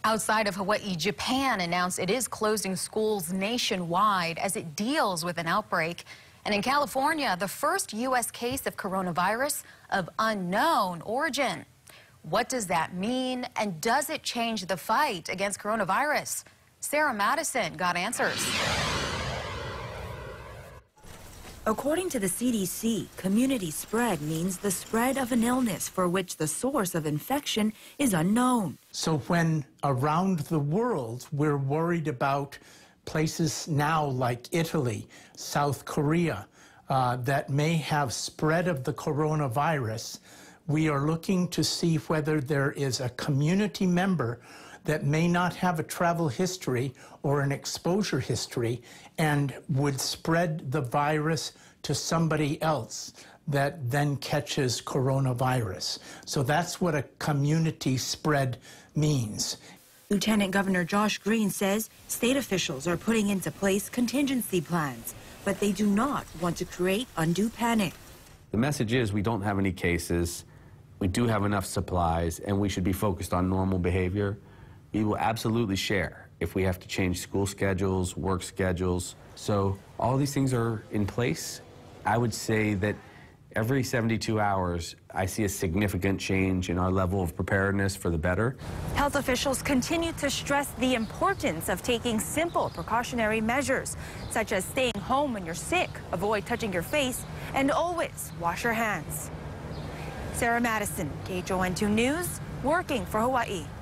Outside of Hawaii, Japan announced it is closing schools nationwide as it deals with an outbreak. And in California, the first U.S. case of coronavirus of unknown origin. What does that mean, and does it change the fight against coronavirus? Sarah Madison got answers. According to the CDC, community spread means the spread of an illness for which the source of infection is unknown. So when around the world we're worried about places now like Italy, South Korea, that may have spread of the coronavirus, we are looking to see whether there is a community member that may not have a travel history or an exposure history and would spread the virus to somebody else that then catches coronavirus. So that's what a community spread means. Lieutenant Governor Josh Green says state officials are putting into place contingency plans, but they do not want to create undue panic. The message is we don't have any cases, we do have enough supplies, and we should be focused on normal behavior. We will absolutely share if we have to change school schedules, work schedules. So all these things are in place. I would say that every 72 hours, I see a significant change in our level of preparedness for the better. Health officials continue to stress the importance of taking simple precautionary measures, such as staying home when you're sick, avoid touching your face, and always wash your hands. Sarah Madison, KHON2 News, working for Hawaii.